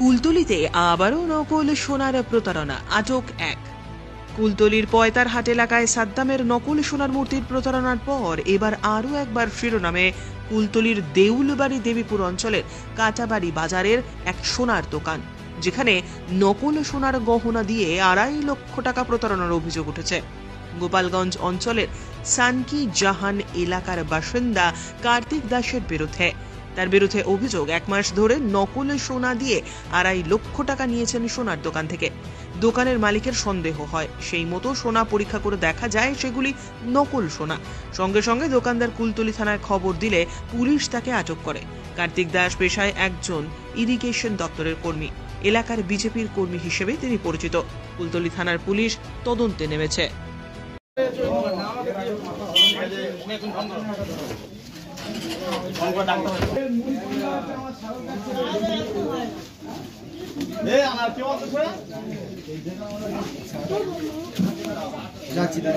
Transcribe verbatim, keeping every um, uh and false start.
কুলতলিতে আবারও নকল সোনার প্রতারণা, আটক এক। কুলতলির পয়তারহাট এলাকায় সাদ্দামের নকল সোনার মূর্তির প্রতারণার পর এবার আরও একবার শিরোনামে কুলতলির দেউলবাড়ি দেবীপুর অঞ্চলের কাটাবাড়ি বাজারের এক সোনার দোকান, যেখানে নকল সোনার গহনা দিয়ে আড়াই লক্ষ টাকা প্রতারণার অভিযোগ উঠেছে। গোপালগঞ্জ অঞ্চলের সানকি জাহান এলাকার বাসিন্দা কার্তিক দাসের বিরুদ্ধে তার বিরুদ্ধে অভিযোগ, এক মাস ধরে নকল সোনা দিয়ে আড়াই লক্ষ টাকা নিয়েছেন সোনার দোকান থেকে। দোকানের মালিকের সন্দেহ হয়, সেই মতো সোনা পরীক্ষা করে দেখা যায় সেগুলি নকল সোনা। সঙ্গে সঙ্গে দোকানদার কুলতলি থানায় খবর দিলে পুলিশ তাকে আটক করে। কার্তিক দাস পেশায় একজন ইরিগেশন দপ্তরের কর্মী, এলাকার বিজেপির কর্মী হিসেবে তিনি পরিচিত। কুলতলি থানার পুলিশ তদন্তে নেমেছে। যাচ্ছি দাদা।